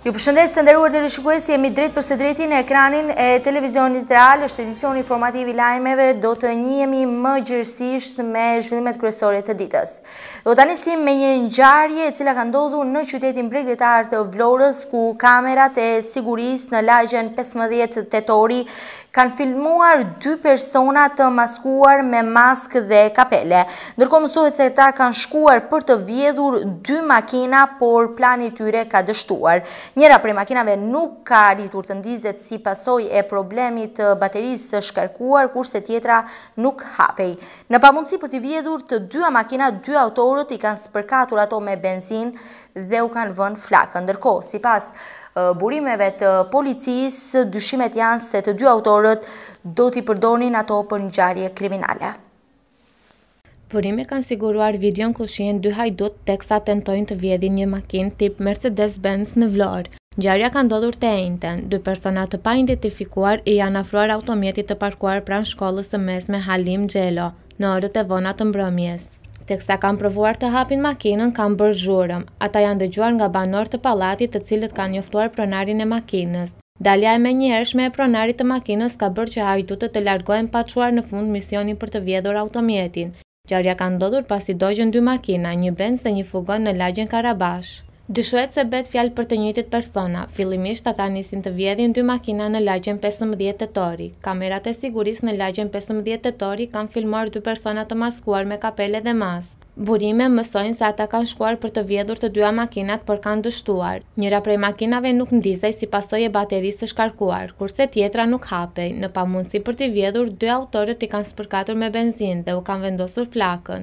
Ju përshëndes të nderuar teleshikues, jemi drejt për së drejti në ekranin e televizionit real, është edicioni informativ i lajmeve, do të njihemi më gjërësisht me zhvillimet kryesore të ditës. Do ta nisim me një ngjarje e cila ka ndodhur në qytetin bregdetar të Vlorës, ku kamerat e sigurisë në lagjen 15 tetori kanë filmuar 2 persona të maskuar me maskë dhe kapele. Ndërkohë mësohet se ata kanë shkuar për të vjedhur 2 makina, por plani i tyre ka dështuar. Njëra prej makinave nuk ka arritur të ndizet si pasojë e problemit të baterisë së shkarkuar, kurse tjetra nuk hapej. Në pamundësi për të vjedhur të dyja makina, 2 autorët i kanë spërkatur ato me benzinë dhe u kanë vënë flakën. Ndërkohë, sipas burimeve të policisë, dyshimet janë se të 2 autorët do t'i përdorin ato për ngjarje kriminale. Burime kanë siguruar videon ku shihen 2 hajdut teksa tentojnë të vjedhin një makinë tip Mercedes-Benz në Vlorë. Ngjarja ka ndodhur të njëjtën. 2 persona të pa-identifikuar i janë afruar automjetit të parkuar pranë shkollës së mesme Halim Xhelo në orët e vona të mbrëmjes. Teksa kanë provuar të hapin makinën, kanë bërë zhurmë. Ata janë dëgjuar nga banorët të pallatit, të cilët kanë njoftuar pronarin e makinës. Dalja e menjëhershme e pronarit të makinës ka bërë që hajdutët të largohen pa çuar në fund misionin për të vjedhur automjetin. Ngjarja ka ndodhur pasi dogjën 2 makina, një Benz dhe një furgon në lagjen Karabash. Dyshohet se bet fjalë për të njëjtit persona. Fillimisht ata nisin të vjedhin 2 makina në lagjen 15 tetori. Kamerat e sigurisë në lagjen 15 tetori kanë filmuar 2 persona të maskuar me kapele dhe maskë. Burime mësojnë se ata kanë shkuar për të vjedhur të dyja makinat, por kanë dështuar. Njëra prej makinave nuk ndizej si pasojë e baterisë së shkarkuar, kurse tjetra nuk hapej. Në pamundësi për të vjedhur, 2 autorët i kanë spërkatur me benzinë dhe u kanë vendosur flakën.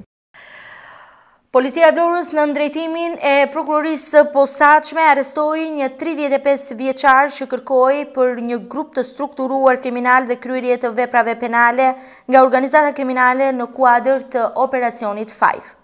Policia e Vlorës në drejtimin e prokurorisë së posaçme arrestoi një 35 vjeçar që kërkoi për një grup të strukturuar kriminal dhe kryerje të veprave penale nga organizata kriminale në kuadër të operacionit Five.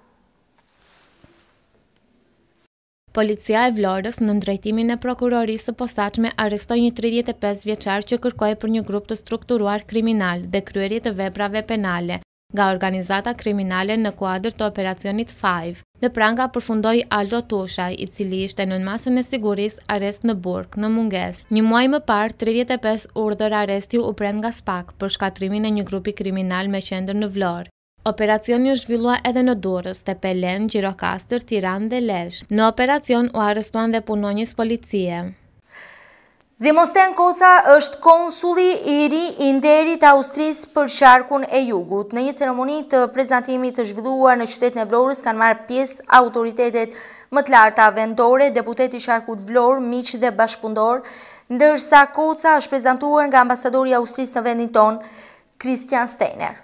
Policia e Vlorës në drejtimin e prokurorisë së posaçme arrestoi një 35 vjeçar që kërkoi për një grup të strukturuar kriminal dhe kryerje të veprave penale nga organizata kriminale në kuadër të operacionit Five. Në pranga përfundoi Aldo Tushaj, i cili ishte në masën e sigurisë arrest në burg, në mungesë. Një muaj më parë, 35 urdhër arresti u pren nga SPAK për shkatrimin e një grupi kriminal me qendër në Vlorë. Operacioni u zhvillua edhe në Durrës, Tepelen, Gjirokastër, Tiranë dhe Lezhë. Në operacion u arrestuan dhe punonjës policie. Dhimosten Koca është konsulli i ri i nderit Austrisë për qarkun e Jugut. Në një ceremoni të prezantimit të zhvilluar në qytetin e Vlorës kanë marrë pjesë autoritetet më të larta vendore, deputeti i qarkut Vlorë, miq dhe bashkëpunëtor, ndërsa Koca është prezantuar nga ambasadori i Austrisë në vendin ton, Christian Steiner.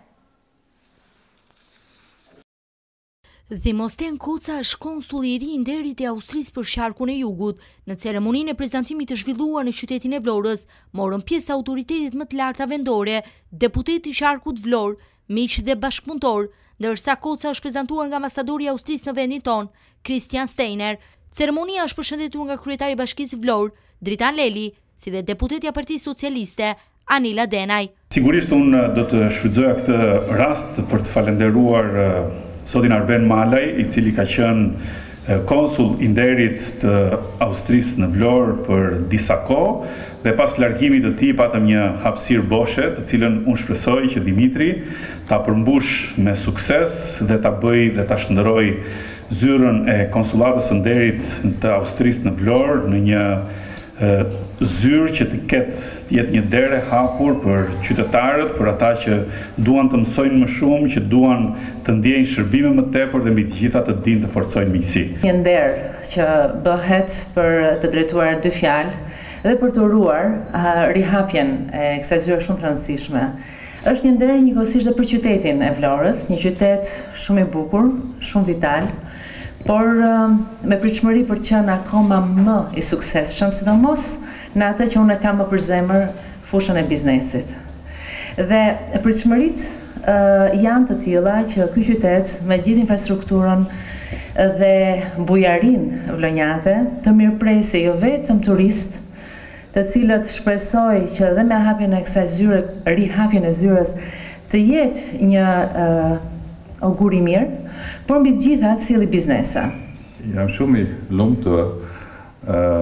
Dhimosten Koca është konsulli i ri i nderit i Austrisë për qarkun e Jugut. Në ceremoninë e prezantimit të zhvilluar në qytetin e Vlorës, morën pjesë autoritetet më të larta vendore, deputeti i qarkut Vlorë, miq dhe bashkëpunëtor, ndërsa Koca është prezantuar nga ambasadori i Austrisë në vendin ton, Christian Steiner. Ceremonia është përshëndetur nga kryetari i Bashkisë Vlorë, Dritan Leli, si dhe deputetja e Partisë Socialiste, Anila Denaj. Sigurisht unë do të shfrytëzoja këtë rast për të falenderuar Zotin Arben Malaj, i cili ka qenë konsul i nderit të Austrisë në Vlorë për disa kohë, dhe pas largimit të tij patëm një hapësirë boshe, të cilën unë shpresoj që Dimitri ta përmbush me sukses dhe ta bëj dhe ta shndërroj zyrën e konsullatës së nderit të Austrisë në Vlorë në një zyrë që të jetë një derë e hapur për qytetarët, për ata që duan të mësojnë më shumë, që duan të ndjejnë shërbime më tepër dhe mbi të gjitha të dinë të forcojnë miqësi. Një nder që bëhet për të drejtuar 2 fjalë dhe për të uruar rihapjen e kësaj zyre shumë të rëndësishme. Është një nder njëkohësisht dhe për qytetin e Vlorës, një qytet shumë i bukur, shumë vital, por me pritshmëri për të qenë akoma më i suksesshëm, sidomos në atë që unë kam më për zemër fushën e biznesit. Dhe pritshmëritë janë të tilla që ky qytet me gjithë infrastrukturën dhe bujarinë vlonjate të mirëpresë jo vetëm turistë, të cilët shpresoj që dhe me hapjen e kësaj zyre, rihapjen e zyrës, të jetë një augur i mirë, por mbi të gjitha të sjellë biznese. Jam shumë i lumtur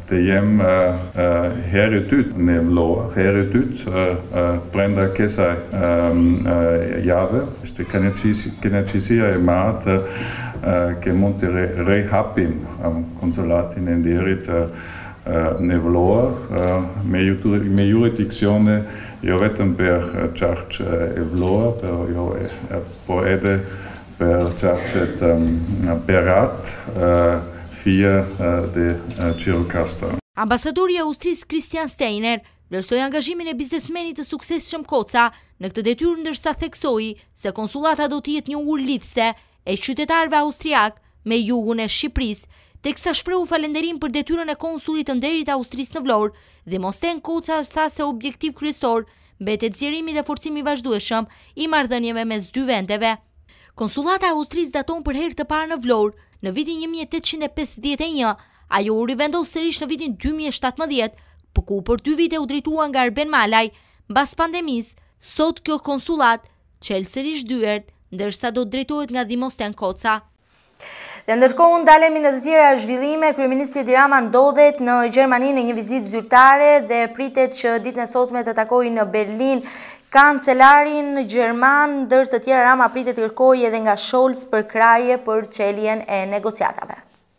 të jem herë e dytë në Vlorë, herë e dytë brenda kësaj jave. Është kënaqësia e madhe që mund të rihapim konsulatin e Nderit në Vlorë me jurisdiksione jo vetëm për qarqë e Vlorë, por edhe për qarqet Berat, Fia dhe Gjirokastër. Ambasadori i Austrisë Christian Steiner vlerësoi angazhimin e biznesmenit të suksesshëm Koca në këtë detyrë, ndërsa theksoi se konsullata do të jetë një ur lidhëse e qytetarëve austriak me jugun e Shqipërisë, teksa shprehu falënderim për detyrën e konsullit të Nderit të Austrisë në Vlorë, dhe Mosten Koca tha se objektiv kryesor mbetet zgjerimi dhe forcimi i vazhdueshëm i marrëdhënieve mes dy vendeve. Konsullata e Austrisë daton për herë të parë në Vlorë në vitin 1851, ajo u rivendos sërish në vitin 2017, ku për 2 vite u drejtua nga Arben Malaj. Mbas pandemisë, sot kjo konsullat çel sërish dyert, ndërsa do të drejtohet nga Mosten Koca. Dhe ndërkohë ndalemi në të tjera zhvillime. Kryeministri Edi Rama ndodhet në Gjermani në një vizitë zyrtare dhe pritet që ditën e sotme të takojë në Berlin kancelarin gjerman, ndër të tjera Rama pritet të kërkojë edhe nga Scholz për kraje për çeljen e negociatave.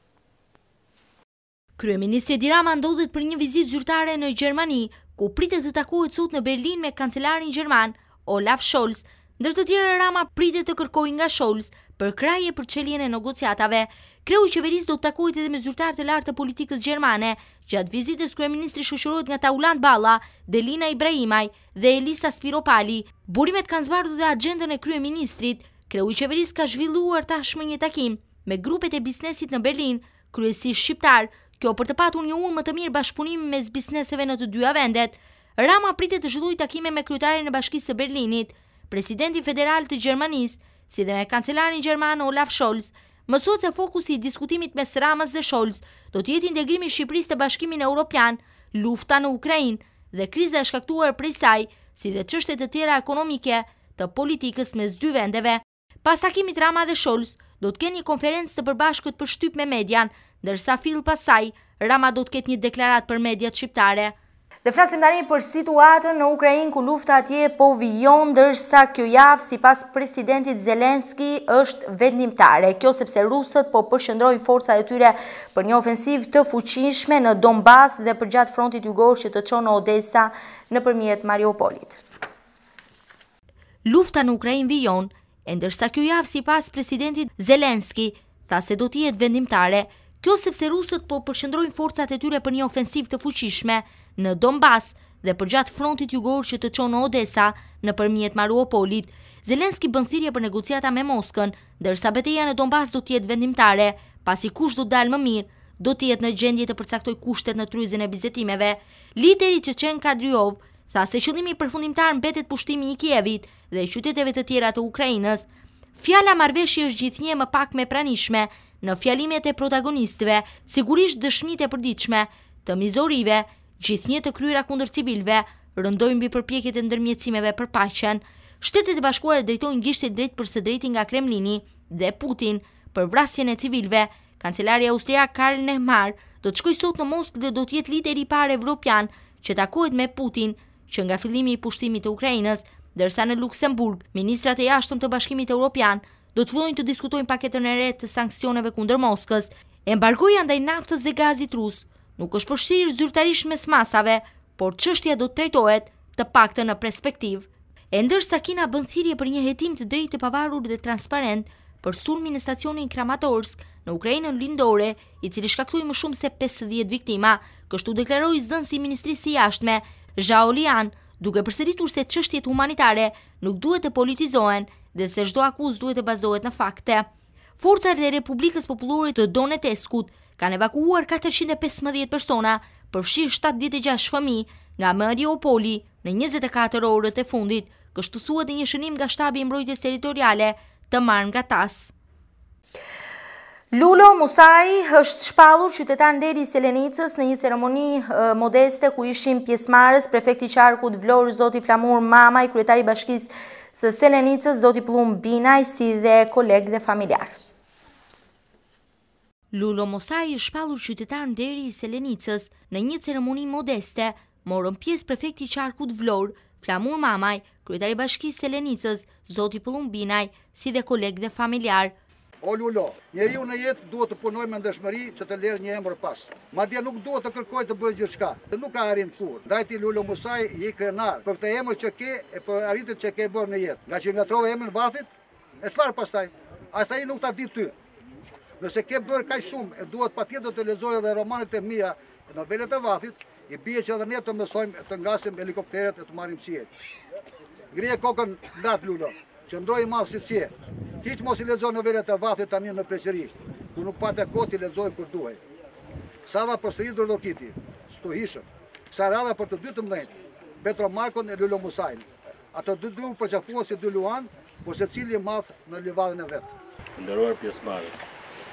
Kryeministri Edi Rama ndodhet për një vizitë zyrtare në Gjermani, ku pritet të takohet sot në Berlin me kancelarin gjerman Olaf Scholz. Ndër të tjera Rama pritet të kërkojë nga Scholz për kraje për çeljen e negociatave. Kreu i qeverisë do të takohet edhe me zyrtarë të lartë të politikës gjermane. Gjatë vizitës kryeministri shoqërohet nga Tauland Balla, Delina Ibrahimaj dhe Elisa Spiropali. Burimet kanë zbardhur dhe agjendën e kryeministrit. Kreu i qeverisë ka zhvilluar tashmë një takim me grupet e biznesit në Berlin, kryesisht shqiptar, kjo për të patur një urmë më të mirë bashkëpunimi mes bizneseve në të dyja vendet. Rama pritet të zhvillojë takime me kryetarin e Bashkisë së Berlinit, presidenti federal të Gjermanisë, si dhe me kancelarin gjerman Olaf Scholz. Mësohet se fokusi i diskutimit mes Ramës dhe Scholz do të jetë integrimi i Shqipërisë te Bashkimin Evropian, lufta në Ukrainë dhe kriza e shkaktuar prej saj, si dhe çështje të tjera ekonomike të politikës mes dy vendeve. Pas takimit Rama dhe Scholz do të kenë një konferencë të përbashkët për shtyp me median, ndërsa fill pas saj Rama do të ketë një deklaratë për mediat shqiptare. Dhe flasim tani për situatën në Ukrainë, ku lufta atje po vijon, ndërsa kjo javë sipas presidentit Zelenski është vendimtare. Kjo sepse rusët po përshëndrojnë forcat e tyre për një ofensivë të fuqishme në Donbas dhe përgjatë frontit jugor që të çon në Odesa nëpërmjet Mariupolit. Lufta në Ukrainë vijon, e ndërsa kjo javë sipas presidentit Zelenski tha se do të jetë vendimtare. Kjo sepse rusët po përshëndrojnë forcat e tyre për një ofensivë të fuqishme në Donbas dhe përgjatë frontit jugor që të çon në Odesa nëpërmjet Mariupolit. Zelenski bën thirrje për negociata me Moskën, ndërsa betejë në Donbas do të jetë vendimtare, pasi kush do të dalë më mirë, do të jetë në gjendje të përcaktojë kushtet në tryezin e bizetimeve. Lideri Çeçen Kadyrov tha se qëllimi përfundimtar mbetet pushtimi i Kievit dhe qyteteve të tjera të Ukrainës. Fjala marrëveshje është gjithnjë më pak me pranishme në fjalimet e protagonistëve, sigurisht dëshmitë e përditshme të mizorive, gjithnjë të kryera kundër civilëve, rëndojnë mbi përpjekjet e ndërmjetësimeve për paqen. Shtetet e Bashkuara drejtojnë gishtin drejt për së drejti nga Kremlini dhe Putin për vrasjen e civilëve. Kancelari austriak Karl Nehammer do të shkojë sot në Moskë dhe do të jetë lideri i parë evropian që takohet me Putin që nga fillimi i pushtimit të Ukrainës, ndërsa në Luksemburg, ministrat e jashtëm të Bashkimit Evropian do të fillojnë të diskutojnë paketën e re të sanksioneve kundër Moskës. Embargoja ndaj naftës dhe gazit rus nuk është përfshirë zyrtarisht mes masave, por çështja do të trajtohet të paktën në perspektivë. E ndërsa Kina bën thirrje për një hetim të drejtë, të pavarur dhe transparent për sulmin në stacionin Kramatorsk në Ukrainën lindore, i cili shkaktoi më shumë se 50 viktima, kështu deklaroi zëdhënësi i Ministrisë së Jashtme Zhao Lian, duke përsëritur se çështjet humanitare nuk duhet të politizohen dhe se çdo akuzë duhet të bazohet në fakte. Forcat e Republikës Popullore të Donetskut kanë evakuuar 415 persona, përfshirë 76 fëmijë, nga Mariupoli në 24 orët e fundit, kështu thuhet në një shënim nga shtabi i mbrojtjes territoriale të marrë nga TAS. Lulo Musai është shpallur qytetar nderi i Selenicës në një ceremoni modeste ku ishin pjesëmarrës prefekti i qarkut Vlorë zoti Flamur Mamaj, kryetari i Bashkisë së Selenicës zoti Plum Binaj, si dhe kolegë dhe familjar. Lulo Mosaj, shpallur qytetar nderi i Selenicës, në një ceremoni modeste, morën pjesë prefekti i qarkut Vlorë, Flamur Mamaj, kryetari i Bashkisë Selenicës, Zoti Pullumbinaj, si dhe kolegë dhe familjar. O Lulo, njeriu në jetë duhet të punoj me ndëshmëri që të lërë një emër pas. Madje nuk duhet të kërkoj të bëjë gjithçka. Nuk ka arrin kur. Ndaj ti Lulo Mosaj je krenar për këtë emër që ke e për arritjet që ke bërë në jetë. Nga që ngatrove emrin Vathit, e çfarë pastaj? Asaj nuk ta di ty. Nëse ke bërë kaq shumë, e duhet patjetër të lexojë edhe romanet e mia, novelet e Vathit, i bie që edhe ne të mësojmë të ngasim helikopteret e të marrim qiell. Ngrije kokën lart Lulo, qëndroj i madh si qie. Hiç mos i lexoj novelet e Vathit tani në pleqëri, ku nuk pate kohë të lexoj kur duhej. Sa dha për Sëri Dorlokiti, Stuhishën, sa radha për të dy të mëdhenj, Petro Markon e Lulo Musajin. Ato dy përqafuan si dy luan, por secili i madh në livadën e vet. Të nderuar pjesëmarrës.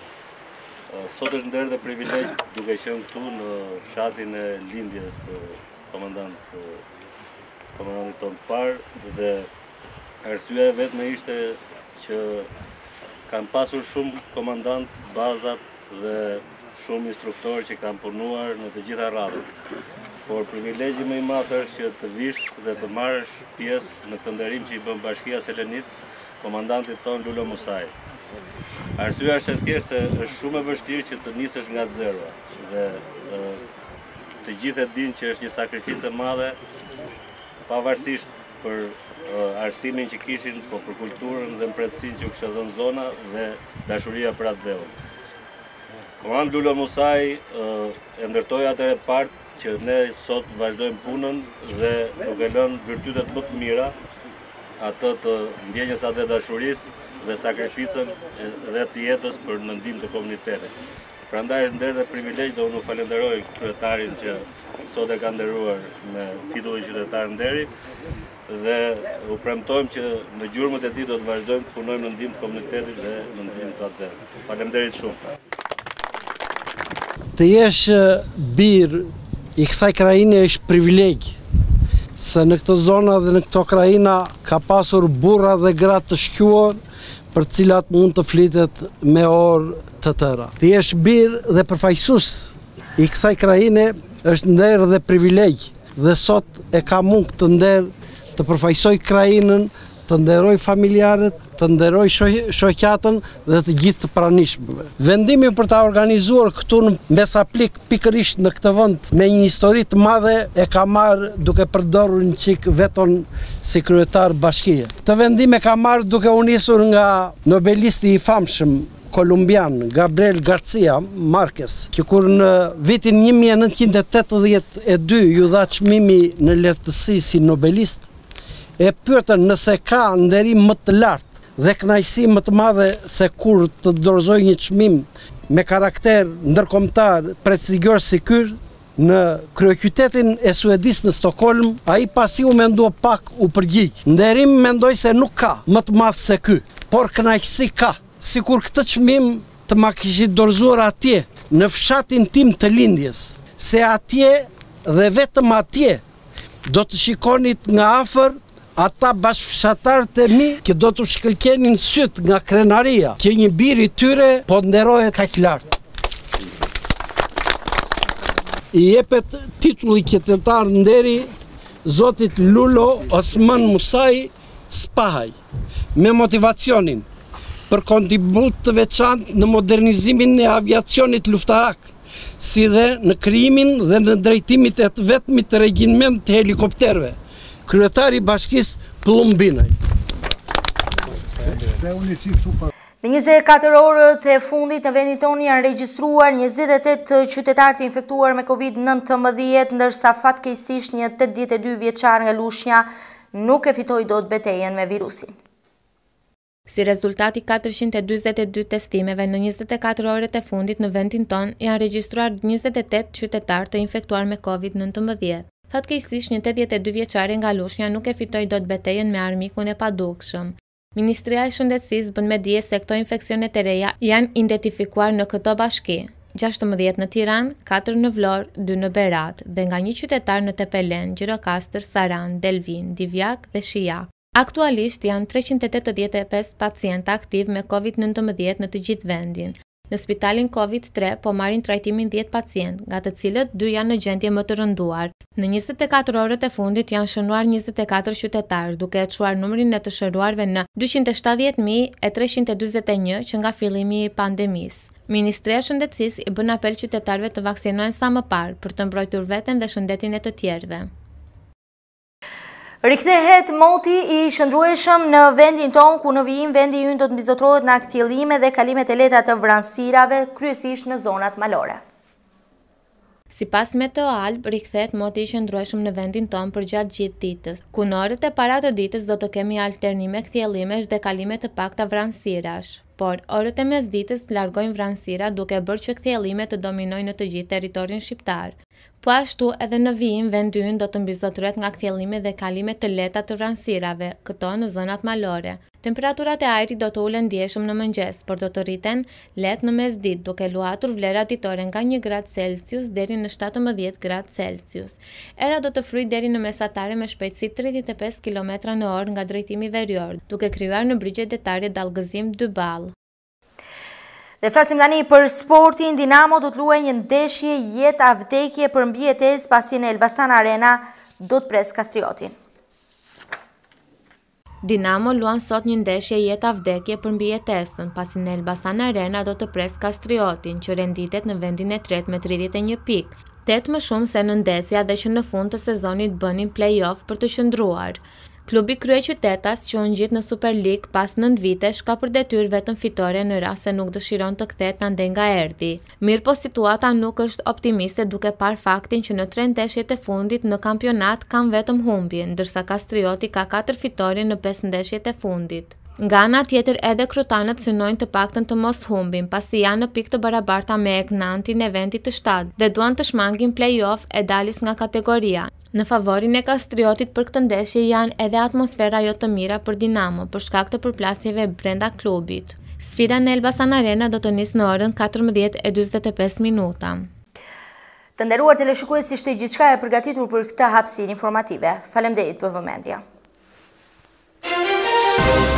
Sot është ndër dhe privilegj duke qenë këtu në fshatin e lindjes komandantit tonë të parë dhe arsyeja e vetme ishte që kanë pasur shumë komandant, bazat dhe shumë instruktorë që kanë punuar në të gjitha radhët. Por privilegji më i madh është që të vish dhe të marrësh pjesë në këtë nderim që i bën Bashkia Selenicë komandantit tonë Lulo Musaj. Arsyeja është e thjeshtë se është shumë e vështirë që të nisësh nga zero dhe të gjithë e dinë që është një sakrificë e madhe, pavarësisht për arsimin që kishin, po për kulturën dhe mpretësinë që kishte dhënë zona dhe dashuria për atë dheu. Komand Lulo Musaj e ndërtoi atëherë partë që ne sot vazhdojmë punën dhe duke lënë virtytet më të mira, atë të ndjenjës atë dhe dashurisë dhe sakrificën dhe të jetës për në ndihmë të komunitetit. Prandaj është nder dhe privilegj dhe unë falenderoj kryetarin që sot e ka nderuar me titullin qytetar nderi dhe u premtojmë që në gjurmët e tij do të vazhdojmë të punojmë në ndihmë të komunitetit dhe në ndihmë të atë. Faleminderit shumë. Të jesh bir i kësaj krajine është privilegj, se në këto zona dhe në këto krajina ka pasur burra dhe gra të shquar për cilat mund të flitet me orë të tëra. Të jesh bir dhe përfaqësues i kësaj krajine është nder dhe privilegj dhe sot e ka mund këtë nder të përfaqësoj krajinën, të nderoj familjarët, të nderoj shoqatën dhe të gjithë të pranishmëve. Vendimi për ta organizuar këtu në Mesaplik pikërisht në këtë vend me një histori të madhe e ka marrë duke përdorur një çik veton si kryetar bashkie. Këtë vendim e ka marrë duke u nisur nga nobelisti i famshëm kolumbian Gabriel Garcia Marquez, që kur në vitin 1982 ju dha çmimi në lartësi si nobelist, e pyetën nëse ka nderim më të lartë dhe kënaqësi më të madhe se kur të dorëzoj një çmim me karakter ndërkombëtar prestigjos si ky në kryeqytetin e Suedisë në Stockholm. Ai pasi u mendua pak u përgjigj. Nderim mendoj se nuk ka më të madh se ky, por kënaqësi ka. Sikur këtë çmim të ma kishit dorëzuar atje në fshatin tim të lindjes, se atje dhe vetëm atje do të shikonit nga afër ata bashkëfshatarët e mi që do të shkëlqenin syt nga krenaria, që një bir i tyre po nderohet kaq lart. I jepet titulli qytetar nderi zotit Lulo Osman Musaj Spahaj, me motivacionin për kontribut të veçantë në modernizimin e aviacionit luftarak, si dhe në krijimin dhe në drejtimit e të vetmit regjiment të helikopterëve. Kryetari i Bashkisë Pullumbinaj. Në 24 orët e fundit në vendin tonë janë regjistruar 28 qytetarë të infektuar me COVID-19, ndërsa fatkeqësisht një 82 vjeçar nga Lushnja nuk e fitoi dot betejën me virusin. Si rezultati 442 testimeve në 24 orët e fundit në vendin tonë janë regjistruar 28 qytetarë të infektuar me COVID-19. Fatkeqësisht një 82 vjeçare nga Lushnja nuk e fitoi dot betejën me armikun e padukshëm. Ministria e Shëndetësisë bën me dije se këto infeksionet e reja janë identifikuar në këto bashki: 16 në Tiranë, 4 në Vlorë, 2 në Berat dhe nga një qytetar në Tepelen, Gjirokastër, Saran, Delvin, Divjak dhe Shijak. Aktualisht janë 385 pacientë aktiv me COVID-19 në të gjithë vendin. Në spitalin COVID-3 po marrin trajtimin 10 pacient, nga të cilët 2 janë në gjendje më të rënduar. Në 24 orët e fundit janë shënuar 24 qytetarë, duke e çuar numrin e të shëruarve në 270.341 që nga fillimi i pandemisë. Ministria e Shëndetësisë i bën apel qytetarëve të vaksinohen sa më parë për të mbrojtur veten dhe shëndetin e të tjerëve. Rikthehet moti i shëndrueshëm në vendin tonë, ku në vijim vendi ynë do të mbizotrohet në akthjellime dhe kalimet e lehta të vranësirave, kryesisht në zonat malore. Sipas Meteoalb, rikthehet moti i shëndrueshëm në vendin tonë për gjatë gjithë ditës, ku në orët e para të ditës do të kemi alternime kthjellimesh dhe kalime të pakta vranësirash, por orët e mesditës largojnë vranësira duke bërë që kthjellimet të dominojnë në të gjithë territorin shqiptar. Po ashtu edhe në vijim vendi ynë do të mbizotrohet nga kthjellime dhe kalime të lehta të vranësirave, këto në zonat malore. Temperaturat e ajrit do të ulen ndjeshëm në mëngjes, por do të rriten lehtë në mesditë, duke luatur vlera ditore nga 1 gradë Celsius deri në 17 gradë Celsius. Era do të fryjë deri në mesatare me shpejtësi 35 km/h nga drejtimi verior, duke krijuar në brigjet detare dallgëzim 2 ball. Dhe flasim tani për sportin. Dinamo do të luajë një ndeshje jetë-vdekje për mbijetesë pasi në Elbasan Arena do të pres Kastriotin. Dinamo luan sot një ndeshje jetë-vdekje për mbijetesën, pasi në Elbasan Arena do të pres Kastriotin, që renditet në vendin e tretë me 31 pikë, 8 më shumë se në ndesja dhe që në fund të sezonit bënin play-off për të qëndruar. Klubi kryeqytetas që u ngjit në Super League pas 9 vitesh ka për detyrë vetëm fitore në rast se nuk dëshiron të kthehet ande nga erdhi. Mirë po situata nuk është optimiste duke parë faktin që në 3 ndeshjet e fundit në kampionat kanë vetëm humbje, ndërsa Kastrioti ka 4 fitore në 5 ndeshjet e fundit. Nga ana tjetër edhe krytanët synojnë të paktën të mos humbin, pasi janë në pikë të barabarta me Eknantin e vendit të 7 dhe duan të shmangin play-off e dalis nga kategoria. Në favorin e Kastriotit për këtë ndeshje janë edhe atmosfera jo të mira për Dinamo për shkak të përplasjeve brenda klubit. Sfida në Elbasan Arena do të nisë në orën 14:45. Të nderuar teleshikues, ishte gjithçka e përgatitur për këtë hapësirë informative. Faleminderit për vëmendje.